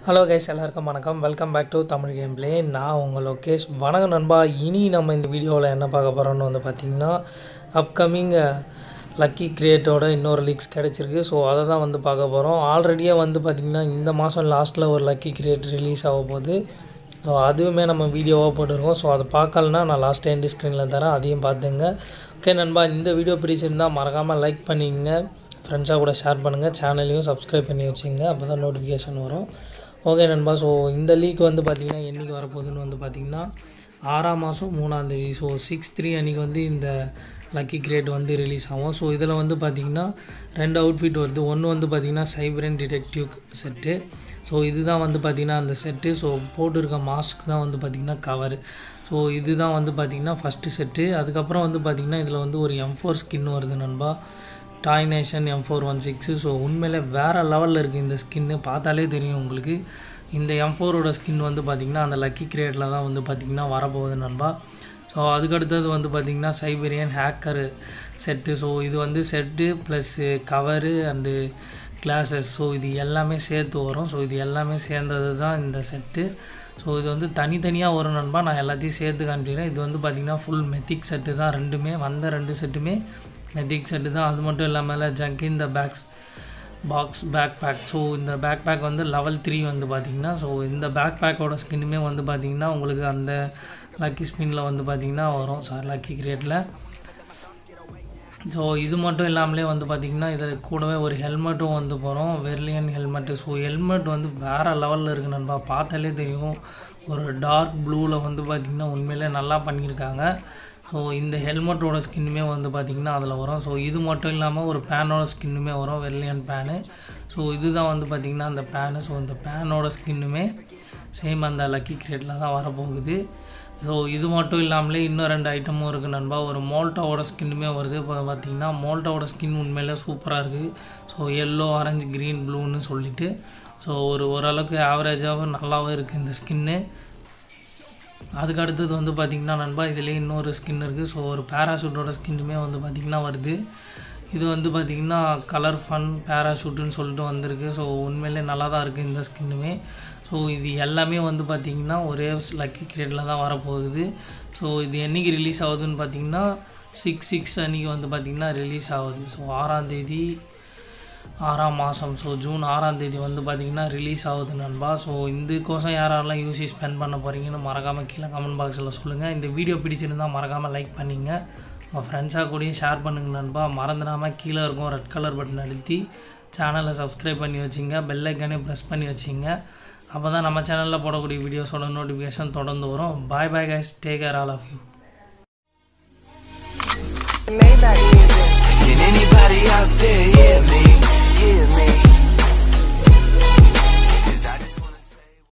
Hello guys, எல்லாருக்கும் வணக்கம். Welcome back to Tamil Gameplay. நான் உங்க லோகேஷ். வணக்கம் நண்பா. இனி நம்ம இந்த வீடியோல என்ன பார்க்க போறோம்னு வந்து பாத்தீங்கன்னா அப்கமிங் லக்கி கிரியேட்டோட இன்னொரு லீக்ஸ் கிடைச்சிருக்கு. சோ அத தான் வந்து பார்க்க போறோம். ஆல்ரெடியே வந்து பாத்தீங்கன்னா இந்த மாசம் லாஸ்ட்ல ஒரு லக்கி கிரியேட் ரிலீஸ் ஆக போகுது. சோ அதுவுமே நம்ம வீடியோவா போட்டுருக்கோம். சோ அத பார்க்கலனா நான் லாஸ்ட் எண்ட் ஸ்கிரீன்ல தரேன். அதையும் பாத்துங்க. ஓகே நண்பா, இந்த வீடியோ பிடிச்சிருந்தா மறக்காம லைக் பண்ணிங்க. ஃப்ரெண்ட்ஸா கூட ஷேர் பண்ணுங்க. சேனலையும் Subscribe பண்ணி வச்சுங்க. அப்பதான் நோட்டிஃபிகேஷன் வரும். ஓகே நண்பா, ஸோ இந்த லீக் வந்து பார்த்திங்கன்னா என்றைக்கு வரப்போகுதுன்னு வந்து பார்த்திங்கன்னா 6ஆம் மாதம் 3ஆம் தேதி. ஸோ 6/3 அன்றைக்கி வந்து இந்த லக்கி கிரேட் வந்து ரிலீஸ் ஆகும். ஸோ இதில் வந்து பார்த்திங்கன்னா 2 அவுட்ஃபிட் வருது. ஒன்று வந்து பார்த்திங்கன்னா சைபரன் டிடெக்டிவ் செட்டு. ஸோ இதுதான் வந்து பார்த்திங்கன்னா அந்த செட்டு. ஸோ போட்டிருக்க மாஸ்க் தான் வந்து பார்த்திங்கன்னா கவரு. ஸோ இதுதான் வந்து பார்த்திங்கன்னா ஃபஸ்ட்டு செட்டு. அதுக்கப்புறம் வந்து பார்த்திங்கன்னா இதில் வந்து ஒரு M4 ஸ்கின் வருது நண்பா, டாய் நேஷன் M416. ஸோ உண்மையிலே வேறு லெவலில் இருக்குது இந்த ஸ்கின்னு. பார்த்தாலே தெரியும் உங்களுக்கு. இந்த M4ஓட ஸ்கின் வந்து பார்த்திங்கன்னா அந்த லக்கி கிரியேட்டில் தான் வந்து பார்த்திங்கன்னா வரப்போகுது நண்பா. ஸோ அதுக்கடுத்தது வந்து பார்த்திங்கன்னா சைபரியன் ஹேக்கரு செட்டு. ஸோ இது வந்து set plus cover and glasses. So இது எல்லாமே சேர்த்து வரும். ஸோ இது எல்லாமே சேர்ந்தது தான் இந்த செட்டு. ஸோ இது வந்து தனித்தனியாக வரும் நண்பா. நான் எல்லாத்தையும் சேர்த்து காமிக்கிறேன். இது வந்து பார்த்திங்கன்னா ஃபுல் மெத்திக் செட்டு தான். ரெண்டுமே வந்த 2 செட்டுமே மெத்திக் செட்டு தான். அது மட்டும் இல்லாமல் ஜங்க் இந்த பாக்ஸ் பேக் பேக். ஸோ இந்த பேக் பேக் வந்து லெவல் 3 வந்து பார்த்திங்கன்னா. ஸோ இந்த பேக் பேக்கோட ஸ்கின்னுமே வந்து பார்த்திங்கன்னா உங்களுக்கு அந்த லக்கி ஸ்பின்னில் வந்து பார்த்திங்கன்னா வரும். லக்கி கிரியேட்டில். ஸோ இது மட்டும் இல்லாமலே வந்து பார்த்திங்கன்னா இதில் கூடவே ஒரு ஹெல்மெட்டும் வந்து போகிறோம், வெர்லியன் ஹெல்மெட்டு. ஸோ ஹெல்மெட் வந்து வேறு லெவலில் இருக்குது நண்பா. பார்த்தாலே தெரியும். ஒரு டார்க் ப்ளூவில் வந்து பார்த்திங்கன்னா உண்மையிலே நல்லா பண்ணியிருக்காங்க. ஸோ இந்த ஹெல்மெட்டோட ஸ்கின்னுமே வந்து பார்த்திங்கன்னா அதில் வரும். ஸோ இது மட்டும் இல்லாமல் ஒரு பேனோட ஸ்கின்னுமே வரும், வெர்லியன் பேனு. ஸோ இதுதான் வந்து பார்த்திங்கன்னா அந்த பேனு. ஸோ இந்த பேனோட ஸ்கின்னுமே சேம் அந்த லக்கி கிரியேட்டில் தான் வரப்போகுது. ஸோ இது மட்டும் இல்லாமலே இன்னும் 2 ஐட்டமும் இருக்குது நண்பா. ஒரு மோல்ட்டாவோட ஸ்கின்னுமே வருது. இப்போ பார்த்திங்கன்னா மோல்ட்டாவோட ஸ்கின் உண்மையிலே சூப்பராக இருக்குது. ஸோ எல்லோ, ஆரஞ்சு, க்ரீன், ப்ளூன்னு சொல்லிட்டு ஸோ ஓரளவுக்கு ஆவரேஜாகவும் நல்லாவும் இருக்குது இந்த ஸ்கின்னு. அதுக்கு அடுத்தது வந்து பார்த்திங்கன்னா நண்பா இதிலே இன்னொரு ஸ்கின் இருக்குது. ஸோ ஒரு பேராஷூட்டோட ஸ்கின்னுமே வந்து பார்த்திங்கன்னா வருது. இது வந்து பார்த்திங்கன்னா கலர் ஃபன் பேராஷூட்டுன்னு சொல்லிட்டு வந்திருக்கு. ஸோ உண்மையிலே நல்லா தான் இருக்குது இந்த ஸ்கின்னுமே. ஸோ இது எல்லாமே வந்து பார்த்திங்கன்னா ஒரே லக்கி கிரியேட்டில் தான் வரப்போகுது. ஸோ இது என்றைக்கு ரிலீஸ் ஆகுதுன்னு பார்த்திங்கன்னா 6/6 அன்றைக்கி வந்து பார்த்திங்கன்னா ரிலீஸ் ஆகுது. ஸோ 6ஆம் தேதி 6ஆம் மாதம். ஸோ ஜூன் 6ஆம் தேதி வந்து பார்த்திங்கன்னா ரிலீஸ் ஆகுது நண்பா. ஸோ இதுக்கோசம் யாரெல்லாம் யூசி ஸ்பெண்ட் பண்ண போகிறீங்கன்னு மறக்காமல் கீழே கமெண்ட் பாக்ஸில் சொல்லுங்கள். இந்த வீடியோ பிடிச்சிருந்தால் மறக்காமல் லைக் பண்ணிங்க. உங்கள் ஃப்ரெண்ட்ஸாக கூடயும் ஷேர் பண்ணுங்கள் நண்பா. மறந்துடாமல் கீழே இருக்கும் ரெட் கலர் பட்டன் அழுத்தி சேனலை Subscribe பண்ணி வச்சிங்க. பெல் ஐக்கானே ப்ரெஸ் பண்ணி வச்சிங்க. அப்போ தான் நம்ம சேனலில் போடக்கூடிய வீடியோஸோட நோட்டிஃபிகேஷன் தொடர்ந்து வரும். பாய் பாய் guys, take care all of you. Can anybody out there hear me?